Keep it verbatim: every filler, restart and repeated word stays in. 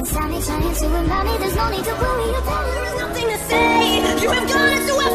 inside me trying to remind me there's no need to worry about it. There is nothing to say. You have gone into